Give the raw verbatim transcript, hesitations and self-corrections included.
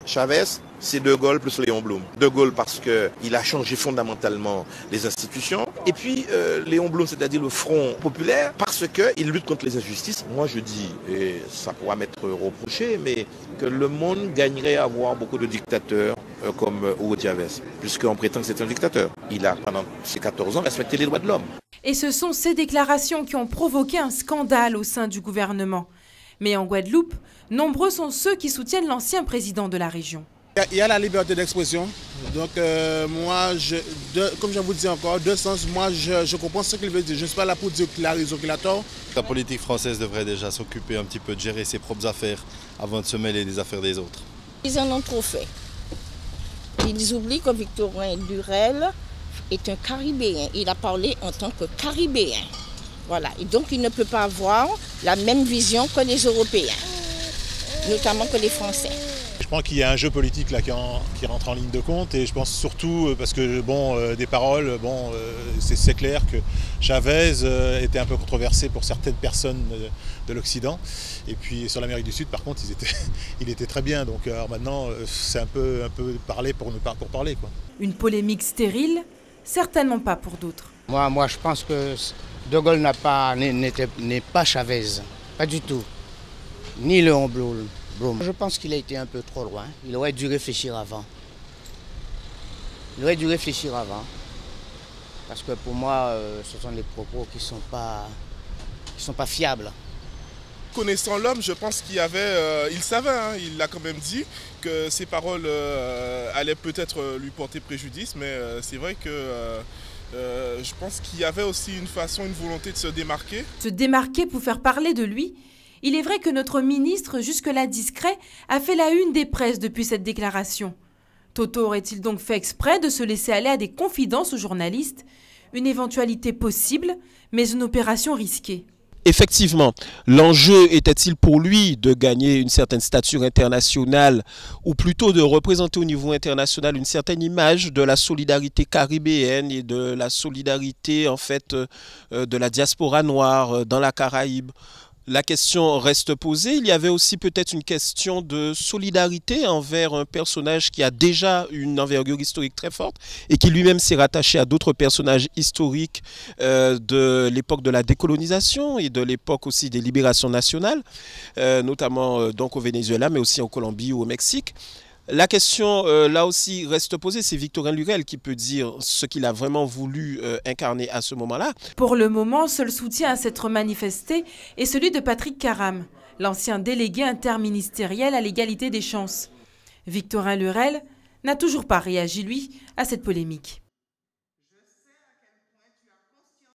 Chavez, c'est De Gaulle plus Léon Blum. De Gaulle parce qu'il a changé fondamentalement les institutions. Et puis euh, Léon Blum, c'est-à-dire le Front populaire, parce qu'il lutte contre les injustices. Moi je dis, et ça pourra m'être reproché, mais que le monde gagnerait à avoir beaucoup de dictateurs euh, comme Hugo Chavez, puisqu'on prétend que c'est un dictateur. Il a, pendant ces quatorze ans, respecté les droits de l'homme. Et ce sont ces déclarations qui ont provoqué un scandale au sein du gouvernement. Mais en Guadeloupe, nombreux sont ceux qui soutiennent l'ancien président de la région. Il y a la liberté d'expression. Donc euh, moi, je, de, comme je vous dis encore, deux sens, moi je, je comprends ce qu'il veut dire. Je ne suis pas là pour dire qu'il a raison, qu'il a tort. La politique française devrait déjà s'occuper un petit peu de gérer ses propres affaires avant de se mêler des affaires des autres. Ils en ont trop fait. Ils oublient que Victorin Lurel est un Caribéen. Il a parlé en tant que Caribéen. Voilà. Et donc il ne peut pas avoir la même vision que les Européens, notamment que les Français. Je crois qu'il y a un jeu politique là qui, en, qui rentre en ligne de compte et je pense surtout parce que bon, euh, des paroles, bon, euh, c'est clair que Chavez euh, était un peu controversé pour certaines personnes de, de l'Occident et puis sur l'Amérique du Sud par contre ils étaient, il était très bien donc alors maintenant c'est un peu, un peu parler pour, ne pas, pour parler quoi. Une polémique stérile? Certainement pas pour d'autres. Moi, moi je pense que De Gaulle n'est pas, n'est pas Chavez, pas du tout, ni Léon Blum. Je pense qu'il a été un peu trop loin. Il aurait dû réfléchir avant. Il aurait dû réfléchir avant. Parce que pour moi, euh, ce sont des propos qui ne sont pas, qui sont pas fiables. Connaissant l'homme, je pense qu'il y avait, euh, il savait, hein, il l'a quand même dit, que ses paroles euh, allaient peut-être lui porter préjudice, mais euh, c'est vrai que euh, euh, je pense qu'il y avait aussi une façon, une volonté de se démarquer. Se démarquer pour faire parler de lui? Il est vrai que notre ministre, jusque-là discret, a fait la une des presses depuis cette déclaration. Toto aurait-il donc fait exprès de se laisser aller à des confidences aux journalistes? Une éventualité possible, mais une opération risquée. Effectivement, l'enjeu était-il pour lui de gagner une certaine stature internationale ou plutôt de représenter au niveau international une certaine image de la solidarité caribéenne et de la solidarité en fait de la diaspora noire dans la Caraïbe? La question reste posée. Il y avait aussi peut-être une question de solidarité envers un personnage qui a déjà une envergure historique très forte et qui lui-même s'est rattaché à d'autres personnages historiques euh, de l'époque de la décolonisation et de l'époque aussi des libérations nationales, euh, notamment euh, donc au Venezuela, mais aussi en Colombie ou au Mexique. La question, euh, là aussi, reste posée. C'est Victorin Lurel qui peut dire ce qu'il a vraiment voulu euh, incarner à ce moment-là. Pour le moment, seul soutien à s'être manifesté est celui de Patrick Karam, l'ancien délégué interministériel à l'égalité des chances. Victorin Lurel n'a toujours pas réagi, lui, à cette polémique.